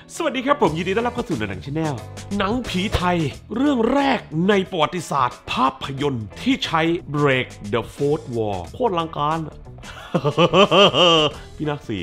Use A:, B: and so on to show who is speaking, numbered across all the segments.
A: สวัสดีครับผมยินดีต้อนรับเข้าสู่หนังชาแนลหนังผีไทยเรื่องแรกในประวัติศาสตร์ภาพยนตร์ที่ใช้ Break the Fourth Wall โคตรลังการ พี่นักสี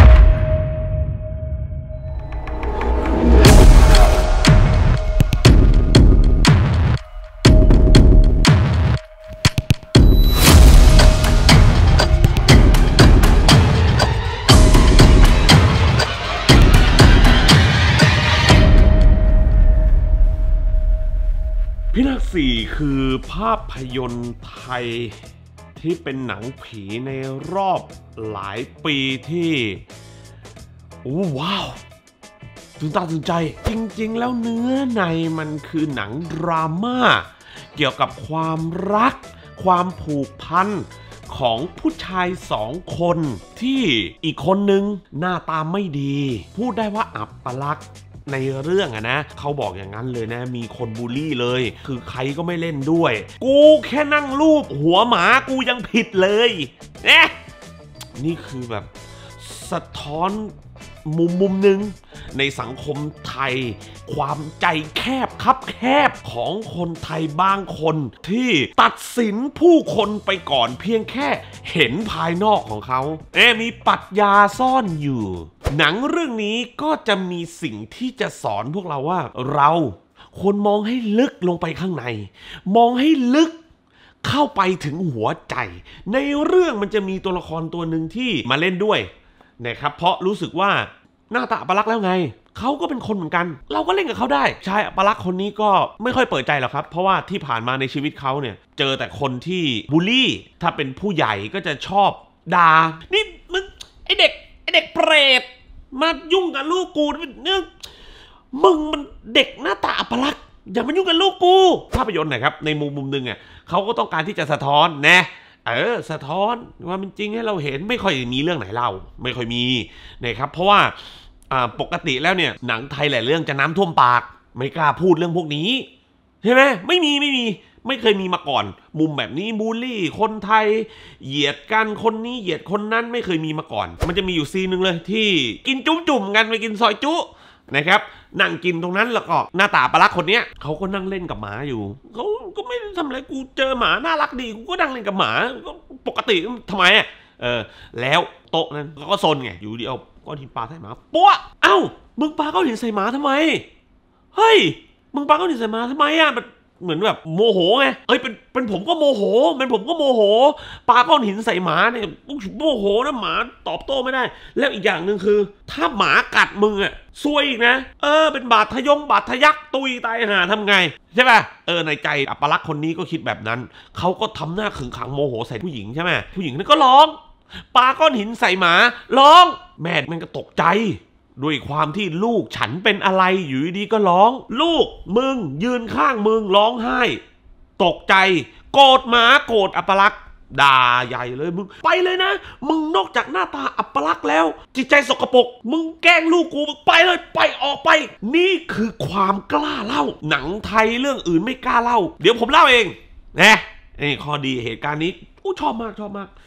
A: พี่นักสี่คือภาพยนตร์ไทยที่เป็นหนังผีในรอบหลายปีที่ว้าวตื่นตาตื่นใจจริงๆแล้วเนื้อในมันคือหนังดราม่าเกี่ยวกับความรักความผูกพันของผู้ชายสองคนที่อีกคนนึงหน้าตาไม่ดีพูดได้ว่าอับปลักษณ์ในเรื่องอะนะเขาบอกอย่างนั้นเลยนะมีคนบูลลี่เลยคือใครก็ไม่เล่นด้วยกูแค่นั่งรูปหัวหมากูยังผิดเลยเนี่ยนี่คือแบบสะท้อนมุมหนึ่งในสังคมไทยความใจแคบคับแคบของคนไทยบางคนที่ตัดสินผู้คนไปก่อนเพียงแค่เห็นภายนอกของเขามีปรัชญาซ่อนอยู่หนังเรื่องนี้ก็จะมีสิ่งที่จะสอนพวกเราว่าเราควรมองให้ลึกลงไปข้างในมองให้ลึกเข้าไปถึงหัวใจในเรื่องมันจะมีตัวละครตัวหนึ่งที่มาเล่นด้วยนะครับเพราะรู้สึกว่าหน้าตาอัปลักษณ์แล้วไงเขาก็เป็นคนเหมือนกันเราก็เล่นกับเขาได้ชายอัปลักษณ์คนนี้ก็ไม่ค่อยเปิดใจหรอกครับเพราะว่าที่ผ่านมาในชีวิตเขาเนี่ยเจอแต่คนที่บูลลี่ถ้าเป็นผู้ใหญ่ก็จะชอบด่านี่มึงไอเด็กเปรตมายุ่งกับลูกกูเนี่ยมึงมันเด็กหน้าตาอัปลักษณ์อย่ามายุ่งกับลูกกูภาพยนตร์นะครับในมุมนึงอ่ะเขาก็ต้องการที่จะสะท้อนนะสะท้อนว่ามันจริงให้เราเห็นไม่ค่อยมีเรื่องไหนเล่าไม่ค่อยมีนะครับเพราะว่าปกติแล้วเนี่ยหนังไทยหลายเรื่องจะน้ำท่วมปากไม่กล้าพูดเรื่องพวกนี้ใช่ไหมไม่เคยมีมาก่อนมุมแบบนี้บูลลี่คนไทยเหยียดกันคนนี้เหยียดคนนั้นไม่เคยมีมาก่อนมันจะมีอยู่ซีนนึงเลยที่กินจุ่มกันไปกินซอยจุนะครับนั่งกินตรงนั้นแล้วก็หน้าตาปลักคนเนี้ยเขาก็นั่งเล่นกับหมาอยู่เขาก็ไม่ได้ทำอะไรกูเจอหมาน่ารักดีกูก็นั่งเล่นกับหมาก็ปกติทำไมแล้วโต๊ะนั้นเขาก็ซนไงอยู่ดีเอาก้อนหินปลาใส่หมาปั๊วเอ้ามึงปลาก้อนหินใส่หมาทำไมเฮ้ยมึงปลาก้อนหินใส่หมาทำไมเหมือนแบบโมโหไงเป็นผมก็โมโหปาก้อนหินใส่หมาเนี่ยโมโหนะหมาตอบโต้ไม่ได้แล้วอีกอย่างหนึ่งคือถ้าหมากัดมึงซวยอีกนะเป็นบาดทะยักตุยตายหาทำไงใช่ป่ะในใจอัปลักษณ์คนนี้ก็คิดแบบนั้นเขาก็ทำหน้าขึงขังโมโหใส่ผู้หญิงใช่ไหมผู้หญิงนั้นก็ร้องปาก้อนหินใส่หมาร้องแม่มันก็ตกใจด้วยความที่ลูกฉันเป็นอะไรอยู่ดีก็ร้องลูกมึงยืนข้างมึงร้องไห้ตกใจโกรธหมาโกรธอัปลักษณ์ด่าใหญ่เลยมึงไปเลยนะมึงนอกจากหน้าตาอัปลักษณ์แล้วจิตใจสกปรกมึงแกล้งลูกกูไปเลยไปออกไปนี่คือความกล้าเล่าหนังไทยเรื่องอื่นไม่กล้าเล่าเดี๋ยวผมเล่าเองนะนี่ข้อดีเหตุการณ์นี้ชอบมาก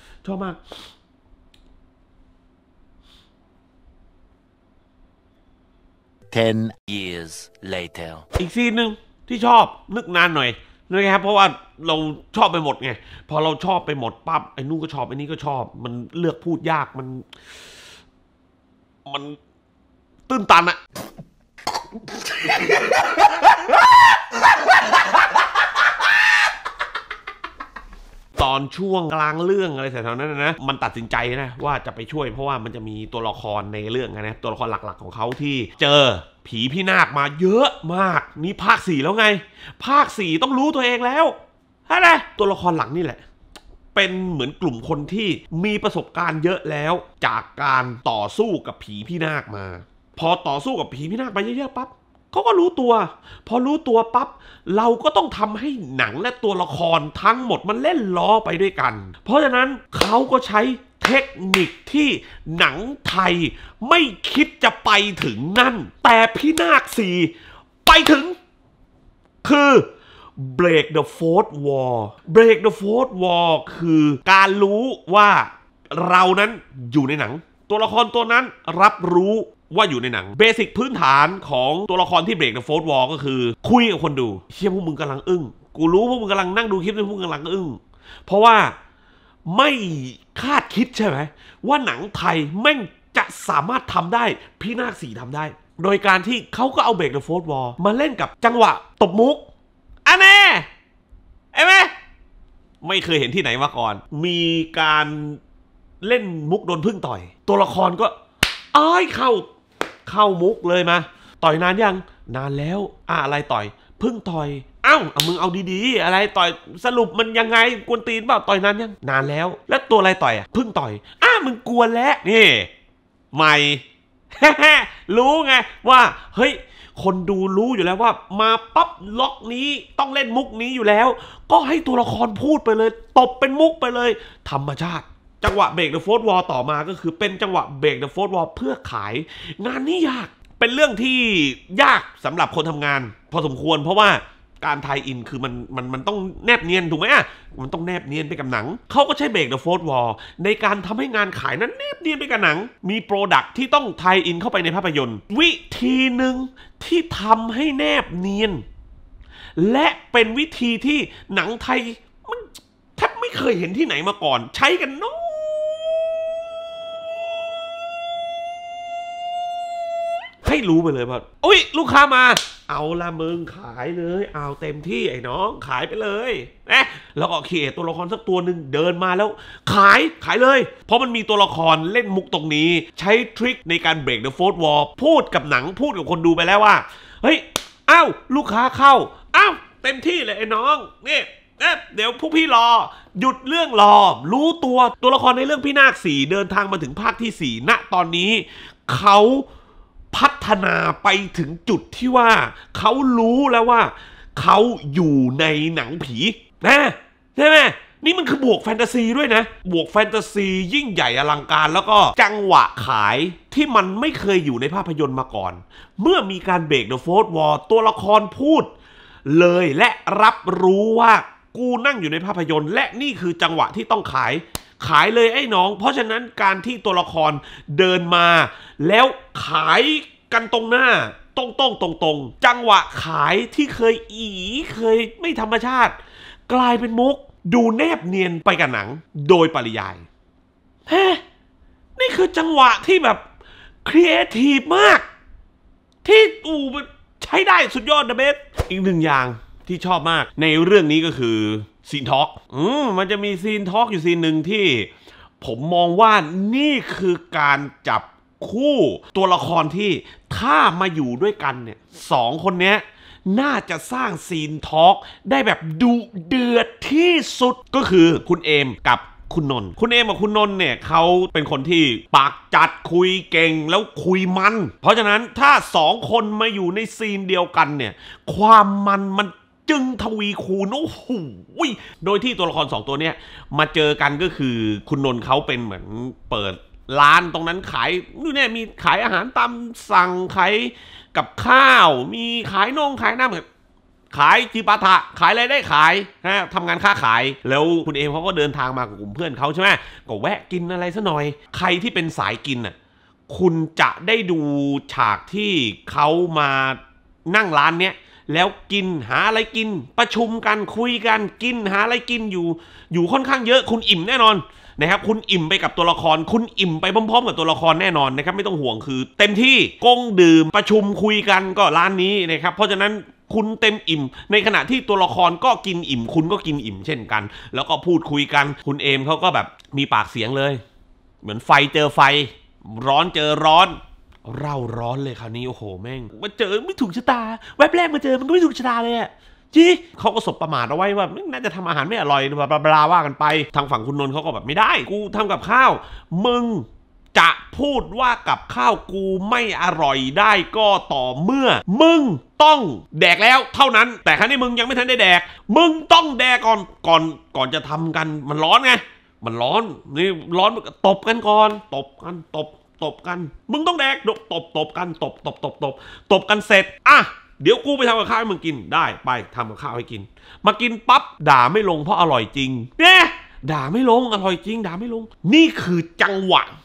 B: 10 years later
A: อีกซีนหนึ่งที่ชอบนึกนานหน่อยนะครับเพราะว่าเราชอบไปหมดไงพอเราชอบไปหมดปั๊บไอ้นู่นก็ชอบไอ้นี่ก็ชอบมันเลือกพูดยากมันตื้นตันอะตอนช่วงกลางเรื่องอะไรแถวๆนั้นนะมันตัดสินใจนะว่าจะไปช่วยเพราะว่ามันจะมีตัวละครในเรื่องนะตัวละครหลักๆของเขาที่เจอผีพี่นาคมาเยอะมากนี่ภาค 4แล้วไงภาค 4ต้องรู้ตัวเองแล้วฮะนะตัวละครหลักนี่แหละเป็นเหมือนกลุ่มคนที่มีประสบการณ์เยอะแล้วจากการต่อสู้กับผีพี่นาคมาพอต่อสู้กับผีพี่นาคไปเยอะๆปั๊บเขาก็รู้ตัวพอรู้ตัวปั๊บเราก็ต้องทำให้หนังและตัวละครทั้งหมดมันเล่นล้อไปด้วยกันเพราะฉะนั้นเขาก็ใช้เทคนิคที่หนังไทยไม่คิดจะไปถึงนั่นแต่พี่นาค4ไปถึงคือ Break the Fourth Wall Break the Fourth Wall คือการรู้ว่าเรานั้นอยู่ในหนังตัวละครตัวนั้นรับรู้ว่าอยู่ในหนังเบสิกพื้นฐานของตัวละครที่เบรกเดอะโฟร์ธวอลก็คือคุยกับคนดูเชี่ยพวกมึงกำลังอึ้งกูรู้พวกมึงกำลังนั่งดูคลิปนี้พวกมึงกำลังอึ้งเพราะว่าไม่คาดคิดใช่ไหมว่าหนังไทยแม่งจะสามารถทำได้พี่นาค4ทำได้โดยการที่เขาก็เอาเบรกเดอะโฟร์ธวอลมาเล่นกับจังหวะตบมุกอันแน่เอ้ไหมไม่เคยเห็นที่ไหนมาก่อนมีการเล่นมุกโดนพึ่งต่อยตัวละครก็อ้ายเข้ามุกเลยมาต่อยนานยังนานแล้วอะไรต่อยพึ่งต่อยมึงเอาดีๆอะไรต่อยสรุปมันยังไงกวนตีนเปล่าต่อยนานยังนานแล้วแล้วตัวอะไรต่อยพึ่งต่อยมึงกวนแล้วนี่ใหม่ รู้ไงว่าเฮ้ยคนดูรู้อยู่แล้วว่ามาปั๊บล็อกนี้ต้องเล่นมุกนี้อยู่แล้วก็ให้ตัวละครพูดไปเลยตบเป็นมุกไปเลยธรรมชาติจังหวะเบรกเดอะโฟร์ธวอลต่อมาก็คือเป็นจังหวะเบรกเดอะโฟร์ธวอลเพื่อขายงานนี้ยากเป็นเรื่องที่ยากสำหรับคนทำงานพอสมควรเพราะว่าการไทยอินคือมันต้องแนบเนียนถูกไหมมันต้องแนบเนียนไปกับหนังเขาก็ใช้เบรกเดอะโฟร์ธวอลในการทำให้งานขายนั้นแนบเนียนไปกับหนังมีโปรดักที่ต้องไทยอินเข้าไปในภาพยนตร์วิธีหนึ่งที่ทำให้แนบเนียนและเป็นวิธีที่หนังไทยมันแทบไม่เคยเห็นที่ไหนมาก่อนใช้กันน้อยให้รู้ไปเลยว่าอุ๊ยลูกค้ามาเอาละมึงขายเลยเอาเต็มที่ไอ้น้องขายไปเลยนะแล้วก็ครีเอทตัวละครสักตัวหนึ่งเดินมาแล้วขายเลยเพราะมันมีตัวละครเล่นมุกตรงนี้ใช้ทริคในการเบรกเดอะโฟร์ธวอลพูดกับหนังพูดกับคนดูไปแล้วว่าเฮ้ยลูกค้าเข้าเต็มที่เลยไอ้น้องนี่เดี๋ยวพวกพี่รอหยุดเรื่องรอรู้ตัวละครในเรื่องพี่นาค4เดินทางมาถึงภาคที่4ณตอนนี้เขาพัฒนาไปถึงจุดที่ว่าเขารู้แล้วว่าเขาอยู่ในหนังผีนะใช่ไหมนี่มันคือบวกแฟนตาซีด้วยนะบวกแฟนตาซียิ่งใหญ่อลังการแล้วก็จังหวะขายที่มันไม่เคยอยู่ในภาพยนตร์มาก่อนเมื่อมีการเบรกเดอะโฟร์ธวอลตัวละครพูดเลยและรับรู้ว่ากูนั่งอยู่ในภาพยนตร์และนี่คือจังหวะที่ต้องขายเลยไอ้น้องเพราะฉะนั้นการที่ตัวละครเดินมาแล้วขายกันตรงหน้าตรงจังหวะขายที่เคยไม่ธรรมชาติกลายเป็นมุกดูแนบเนียนไปกับหนังโดยปริยายนี่คือจังหวะที่แบบครีเอทีฟมากที่ใช้ได้สุดยอดนะเบสอีกหนึ่งอย่างที่ชอบมากในเรื่องนี้ก็คือซีนทอล์กมันจะมีซีนทอล์กอยู่ซีนหนึ่งที่ผมมองว่านี่คือการจับคู่ตัวละครที่ถ้ามาอยู่ด้วยกันเนี่ย2คนนี้น่าจะสร้างซีนทอล์กได้แบบดุเดือดที่สุดก็คือคุณเอมกับคุณนนท์คุณเอมกับคุณนนท์เนี่ยเขาเป็นคนที่ปากจัดคุยเก่งแล้วคุยมันเพราะฉะนั้นถ้า2คนมาอยู่ในซีนเดียวกันเนี่ยความมันจึงทวีคูณโอ้โหโดยที่ตัวละคร2ตัวเนี้ยมาเจอกันก็คือคุณนนท์เขาเป็นเหมือนเปิดร้านตรงนั้นขายนี่เนี่ยมีขายอาหารตามสั่งขายกับข้าวมีขายขายน้ำขายจีปาถะขายอะไรได้ขายนะทำงานค้าขายแล้วคุณเอมเขาก็เดินทางมากับกลุ่มเพื่อนเขาใช่ไหมก็แวะกินอะไรซะหน่อยใครที่เป็นสายกินน่ะคุณจะได้ดูฉากที่เขามานั่งร้านเนี้ยแล้วกินหาอะไรกินประชุมกันคุยกันกินหาอะไรกินอยู่ค่อนข้างเยอะคุณอิ่มแน่นอนนะครับคุณอิ่มไปกับตัวละครคุณอิ่มไปพร้อมๆกับตัวละครแน่นอนนะครับไม่ต้องห่วงคือเต็มที่กงดื่มประชุมคุยกันก็ร้านนี้นะครับเพราะฉะนั้นคุณเต็มอิ่มในขณะที่ตัวละครก็กินอิ่มคุณก็กินอิ่มเช่นกันแล้วก็พูดคุยกันคุณเอมเขาก็แบบมีปากเสียงเลยเหมือนไฟเจอไฟร้อนเจอร้อนเร่าร้อนเลยคราวนี้โอ้โหแม่งมาเจอไม่ถูกชะตาแวบแรกมาเจอมันก็ไม่ถูกชะตาเลยอะจีเขาก็สบประมาทเอาไว้ว่าน่าจะทำอาหารไม่อร่อยบลาว่ากันไปทางฝั่งคุณนนท์เขาก็แบบไม่ได้กูทำกับข้าวมึงจะพูดว่ากับข้าวกูไม่อร่อยได้ก็ต่อเมื่อมึงต้องแดกแล้วเท่านั้นแต่ครั้งนี้มึงยังไม่ทันได้แดกมึงต้องแดกก่อนจะทำกันมันร้อนไงมันร้อนนี่ร้อนตบกันก่อนตบกันมึงต้องแดกตบกันตบกันเสร็จเดี๋ยวกูไปทำกับข้าวให้มึงกินได้ไปทำกับข้าวให้กินมากินปั๊บด่าไม่ลงเพราะอร่อยจริงเนี่ยด่าไม่ลงอร่อยจริงด่าไม่ลงนี่คือจังหวะ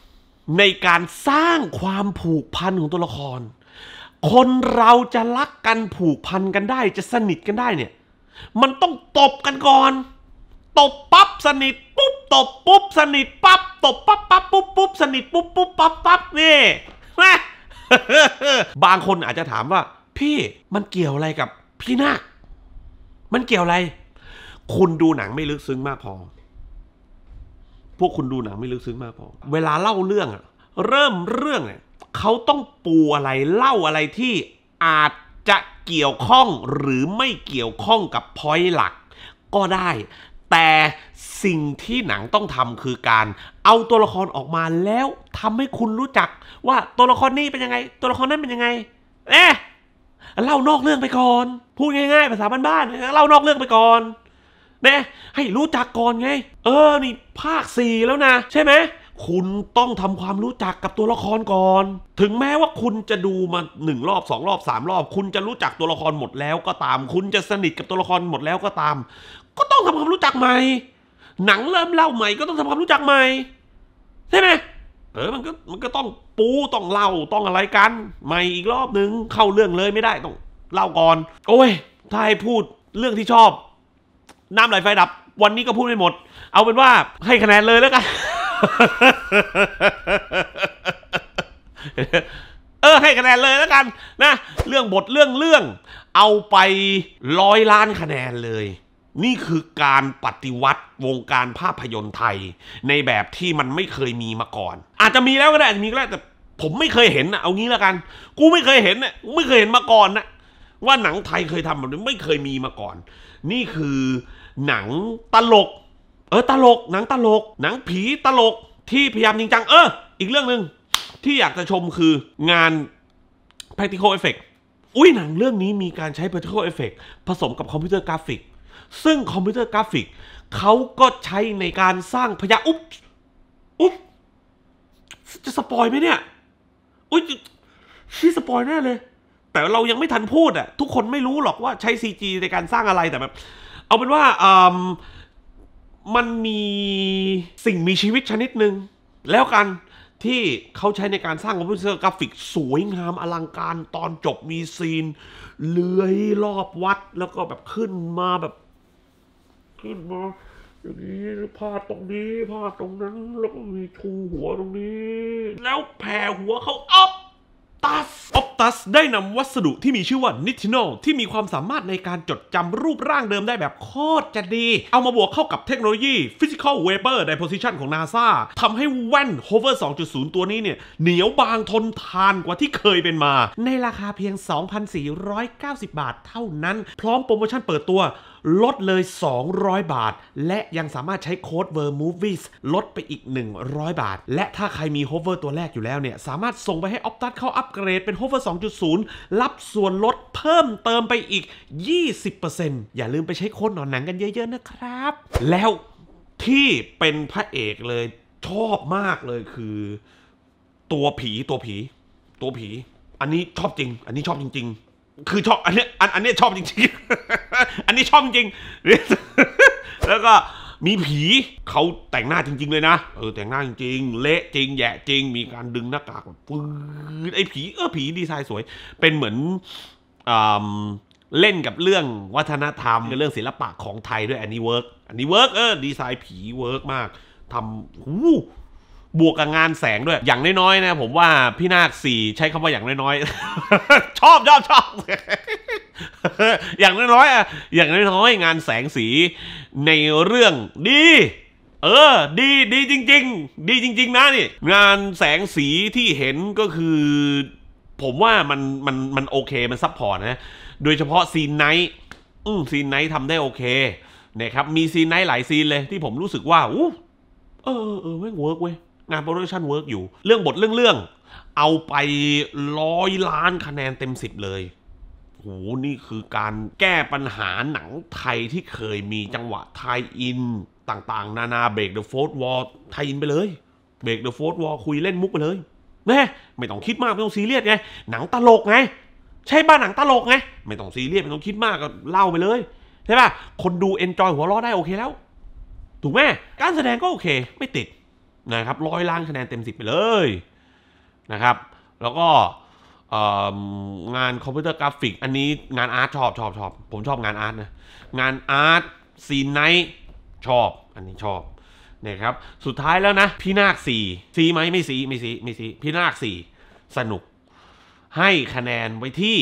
A: ในการสร้างความผูกพันของตัวละครคนเราจะรักกันผูกพันกันได้จะสนิทกันได้เนี่ยมันต้องตบกันก่อนตบปั๊บสนิทปุ๊บตบปุ๊บสนิทปั๊บตบปั๊บปั๊บปุ๊บปุ๊บสนิทปุ๊บปุ๊บปั๊บปั๊บนี่นะบางคนอาจจะถามว่าพี่มันเกี่ยวอะไรกับพี่นาคมันเกี่ยวอะไรคุณดูหนังไม่ลึกซึ้งมากพอพวกคุณดูหนังไม่ลึกซึ้งมากพอเวลาเล่าเรื่องเริ่มเรื่องเนี่ยเขาต้องปูอะไรเล่าอะไรที่อาจจะเกี่ยวข้องหรือไม่เกี่ยวข้องกับพอยต์หลักก็ได้แต่สิ่งที่หนังต้องทำคือการเอาตัวละครออกมาแล้วทำให้คุณรู้จักว่าตัวละครนี้เป็นยังไงตัวละครนั้นเป็นยังไงเล่านอกเรื่องไปก่อนพูดง่ายๆภาษาบ้านๆเล่านอกเรื่องไปก่อนนะให้รู้จักก่อนไงนี่ภาค4แล้วนะใช่ไหมคุณต้องทำความรู้จักกับตัวละครก่อนถึงแม้ว่าคุณจะดูมา1 รอบ2 รอบ3 รอบคุณจะรู้จักตัวละครหมดแล้วก็ตามคุณจะสนิทกับตัวละครหมดแล้วก็ตามก็ต้องทำความรู้จักใหม่หนังเริ่มเล่าใหม่ก็ต้องทำความรู้จักใหม่ใช่ไหมมันก็ต้องปูต้องเล่าต้องอะไรกันใหม่อีกรอบนึงเข้าเรื่องเลยไม่ได้ต้องเล่าก่อนโอ้ยถ้าให้พูดเรื่องที่ชอบน้ำไหลไฟดับวันนี้ก็พูดไม่หมดเอาเป็นว่าให้คะแนนเลยแล้วกัน ให้คะแนนเลยแล้วกันนะเรื่องบทเรื่องเอาไป100 ล้านคะแนนเลยนี่คือการปฏิวัติวงการภาพยนตร์ไทยในแบบที่มันไม่เคยมีมาก่อนอาจจะมีแล้วก็ได้อาจจะมีก็ได้แต่ผมไม่เคยเห็นนะเอางี้แล้วกันกูไม่เคยเห็นนะไม่เคยเห็นมาก่อนนะว่าหนังไทยเคยทำแบบนี้ไม่เคยมีมาก่อนนี่คือหนังตลกตลกหนังตลกหนังผีตลกที่พยายามจริงจังอีกเรื่องนึงที่อยากจะชมคืองาน practical effect หนังเรื่องนี้มีการใช้ practical effect ผสมกับคอมพิวเตอร์กราฟิกซึ่งคอมพิวเตอร์กราฟิกเขาก็ใช้ในการสร้างพยาอุ๊บจะสปอยไหมเนี่ยชี้สปอยแน่เลยแต่เรายังไม่ทันพูดทุกคนไม่รู้หรอกว่าใช้ CG ในการสร้างอะไรแต่แบบเอาเป็นว่ามันมีสิ่งมีชีวิตชนิดหนึ่งแล้วกันที่เขาใช้ในการสร้างคอมพิวเตอร์กราฟิกสวยงามอลังการตอนจบมีซีนเลื้อยรอบวัดแล้วก็แบบขึ้นมาอย่างนี้พาดตรงนี้พาดตรงนั้นแล้วก็มีชูหัวตรงนี้แล้วแผ่หัวเขาออปตัสได้นำวัสดุที่มีชื่อว่านิทิโนที่มีความสามารถในการจดจำรูปร่างเดิมได้แบบโคตรจะดีเอามาบวกเข้ากับเทคโนโลยี Physical Vapor Deposition ของ NASA ทำให้แว่น Hover 2.0 ตัวนี้เนี่ยเหนียวบางทนทานกว่าที่เคยเป็นมาในราคาเพียง 2,490 บาทเท่านั้นพร้อมโปรโมชั่นเปิดตัวลดเลย200 บาทและยังสามารถใช้โค้ด VERMOVIES ลดไปอีก100 บาทและถ้าใครมี Hover ตัวแรกอยู่แล้วเนี่ยสามารถส่งไปให้ Optus เข้าอัปเกรดเป็น Hover 2.0 รับส่วนลดเพิ่มเติมไปอีก 20% อย่าลืมไปใช้โค้ดหนอนหนังกันเยอะๆนะครับแล้วที่เป็นพระเอกเลยชอบมากเลยคือตัวผีอันนี้ชอบจริงอันนี้ชอบจริงๆคือชอบอันนี้ชอบจริงๆ อันนี้ชอบจริงแล้วก็มีผีเขาแต่งหน้าจริงๆเลยนะแต่งหน้าจริงๆเละจริงแย่จริงมีการดึงหน้ากากปื้อไอ้ผีดีไซน์สวยเป็นเหมือนเล่นกับเรื่องวัฒนธรรมกับเรื่องศิลปะของไทยด้วยอันนี้เวิร์กดีไซน์ผีเวิร์กมากทำบวกกับงานแสงด้วยอย่างน้อยๆนะผมว่าพี่นาค4ใช้คำว่าอย่างน้อยๆ ชอบ อย่างน้อยงานแสงสีในเรื่องดีดีจริงๆดีจริงๆนะนี่งานแสงสีที่เห็นก็คือผมว่ามันโอเคมันซัพพอร์ตนะโดยเฉพาะซีนไนท์ทำได้โอเคนะครับมีซีนไนท์หลายซีนเลยที่ผมรู้สึกว่าไม่เวิร์กเว้ยงานโปรดักชั่นเวิร์กอยู่เรื่องบทเรื่องเอาไป100 ล้านคะแนนเต็ม10เลยโหนี่คือการแก้ปัญหาหนังไทยที่เคยมีจังหวะไทยอินต่างๆนานาเบรกเดอะโฟร์ธวอลไทยอินไปเลยเบรกเดอะโฟร์ธวอลคุยเล่นมุกไปเลยแม่ไม่ต้องคิดมากไม่ต้องซีเรียสไงหนังตลกไงใช่ป่ะหนังตลกไงไม่ต้องซีเรียสไม่ต้องคิดมากก็เล่าไปเลยใช่ป่ะคนดูเอนจอยหัวเราะได้โอเคแล้วถูกไหมการแสดงก็โอเคไม่ติดนะครับ100 ล้านคะแนนเต็ม10ไปเลยนะครับแล้วก็งานคอมพิวเตอร์กราฟิกอันนี้งานอาร์ตชอบผมชอบงานอาร์ตนะงานอาร์ตซีนไนท์ชอบอันนี้ชอบนะครับสุดท้ายแล้วนะพี่นาค4ไหมไม่สีพี่นาค4สนุกให้คะแนนไว้ที่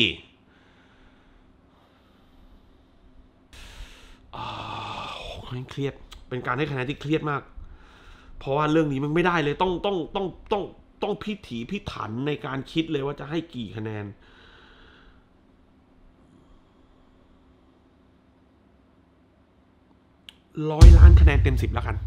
A: เครียดเป็นการให้คะแนนที่เครียดมากเพราะว่าเรื่องนี้มันไม่ได้เลยต้องพิถีพิถันในการคิดเลยว่าจะให้กี่คะแนน100 ล้านคะแนนเต็ม10แล้วกัน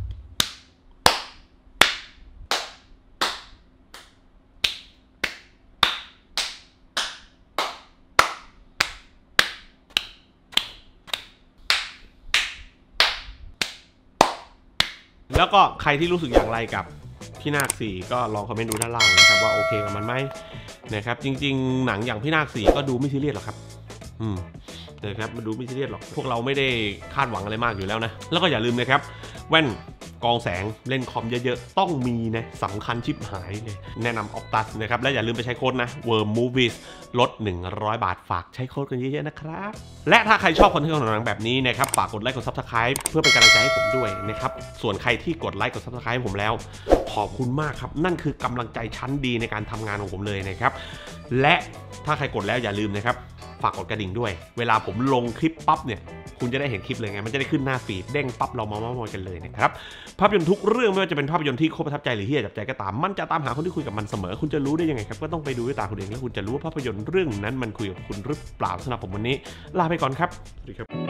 A: แล้วก็ใครที่รู้สึกอย่างไรกับพี่นาค4ก็ลองคอมเมนต์ดูด้านล่างนะครับว่าโอเคกับมันไหมนะครับจริงๆหนังอย่างพี่นาค4ก็ดูไม่ซีเรียสหรอกครับนะครับมาดูไม่ซีเรียสหรอกพวกเราไม่ได้คาดหวังอะไรมากอยู่แล้วนะแล้วก็อย่าลืมนะครับแว่นกองแสงเล่นคอมเยอะๆต้องมีนะสำคัญชิบหายเลยแนะนำ Optus นะครับและอย่าลืมไปใช้โค้ดนะ WormMovies ลด100 บาทฝากใช้โค้ดกันเยอะๆนะครับและถ้าใครชอบคอนเทนต์ของหนังแบบนี้นะครับฝากกดไลค์กด Subscribe เพื่อเป็นกำลังใจให้ผมด้วยนะครับส่วนใครที่กดไลค์กด Subscribe ให้ผมแล้วขอบคุณมากครับนั่นคือกำลังใจชั้นดีในการทำงานของผมเลยนะครับและถ้าใครกดแล้วอย่าลืมนะครับฝากกดกระดิ่งด้วยเวลาผมลงคลิปปั๊บเนี่ยคุณจะได้เห็นคลิปเลยไงมันจะได้ขึ้นหน้าฟีดเด้งปั๊บเรามาเม้าท์มอยกันเลยนะครับภาพยนตร์ทุกเรื่องไม่ว่าจะเป็นภาพยนตร์ที่โคตรประทับใจหรือเฮี้ยจับใจก็ตามมันจะตามหาคนที่คุยกับมันเสมอคุณจะรู้ได้ยังไงครับก็ต้องไปดูด้วยตาคุณเองแล้วคุณจะรู้ว่าภาพยนตร์เรื่องนั้นมันคุยกับคุณหรือเปล่าสำหรับผมวันนี้ลาไปก่อนครับสวัสดีครับ